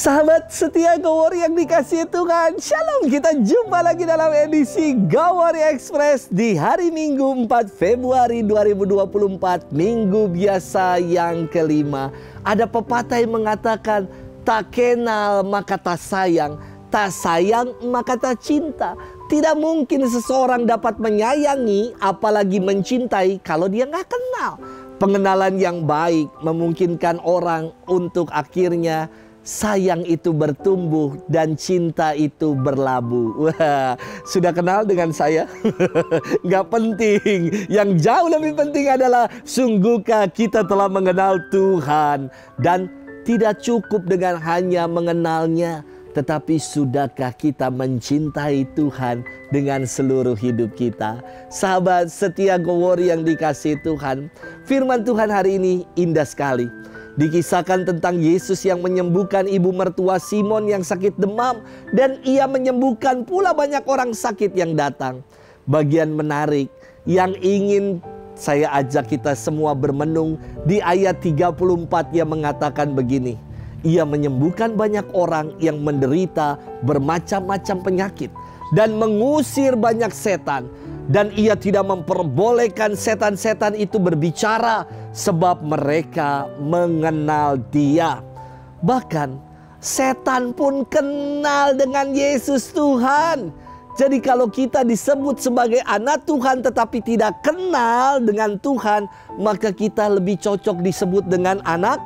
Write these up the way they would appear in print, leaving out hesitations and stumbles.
Sahabat setia Go Warrior yang dikasihi Tuhan, Shalom. Kita jumpa lagi dalam edisi Go Warrior Express di hari Minggu 4 Februari 2024, Minggu biasa yang kelima. Ada pepatah yang mengatakan, tak kenal maka tak sayang maka tak cinta. Tidak mungkin seseorang dapat menyayangi, apalagi mencintai, kalau dia nggak kenal. Pengenalan yang baik memungkinkan orang untuk akhirnya sayang itu bertumbuh dan cinta itu berlabuh. Wah, sudah kenal dengan saya? Nggak penting. Yang jauh lebih penting adalah, sungguhkah kita telah mengenal Tuhan? Dan tidak cukup dengan hanya mengenalnya, tetapi sudahkah kita mencintai Tuhan dengan seluruh hidup kita? Sahabat setia Go Warrior yang dikasihi Tuhan, firman Tuhan hari ini indah sekali. Dikisahkan tentang Yesus yang menyembuhkan ibu mertua Simon yang sakit demam, dan ia menyembuhkan pula banyak orang sakit yang datang. Bagian menarik yang ingin saya ajak kita semua bermenung di ayat 34 yang mengatakan begini. Ia menyembuhkan banyak orang yang menderita bermacam-macam penyakit dan mengusir banyak setan. Dan ia tidak memperbolehkan setan-setan itu berbicara, sebab mereka mengenal dia. Bahkan setan pun kenal dengan Yesus Tuhan. Jadi kalau kita disebut sebagai anak Tuhan tetapi tidak kenal dengan Tuhan, maka kita lebih cocok disebut dengan anak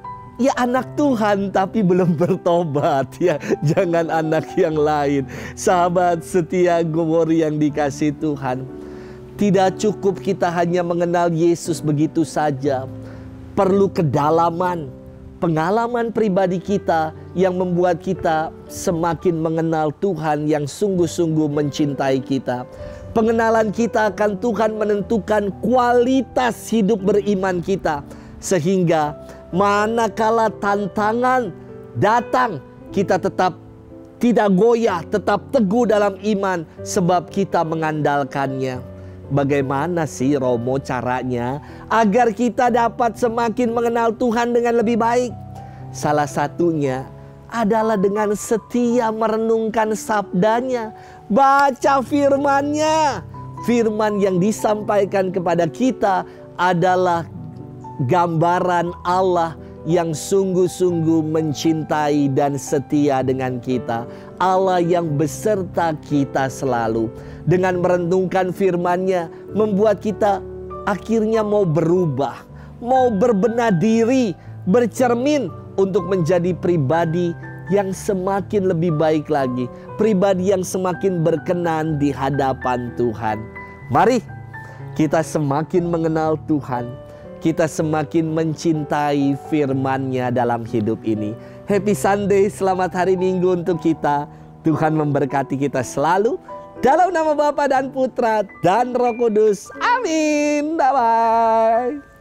Tuhan tapi belum bertobat ya. Jangan anak yang lain. Sahabat setia Go Warrior yang dikasihi Tuhan, tidak cukup kita hanya mengenal Yesus begitu saja. Perlu kedalaman, pengalaman pribadi kita yang membuat kita semakin mengenal Tuhan yang sungguh-sungguh mencintai kita. Pengenalan kita akan Tuhan menentukan kualitas hidup beriman kita, sehingga manakala tantangan datang, kita tetap tidak goyah, tetap teguh dalam iman, sebab kita mengandalkannya. Bagaimana sih Romo caranya agar kita dapat semakin mengenal Tuhan dengan lebih baik? Salah satunya adalah dengan setia merenungkan sabdanya, baca firman-Nya. Firman yang disampaikan kepada kita adalah gambaran Allah yang sungguh-sungguh mencintai dan setia dengan kita. Allah yang beserta kita selalu. Dengan merenungkan firman-Nya, membuat kita akhirnya mau berubah, mau berbenah diri, bercermin untuk menjadi pribadi yang semakin lebih baik lagi, pribadi yang semakin berkenan di hadapan Tuhan. Mari kita semakin mengenal Tuhan, kita semakin mencintai firman-Nya dalam hidup ini. Happy Sunday, selamat hari Minggu untuk kita. Tuhan memberkati kita selalu. Dalam nama Bapa dan Putra dan Roh Kudus. Amin. Bye-bye.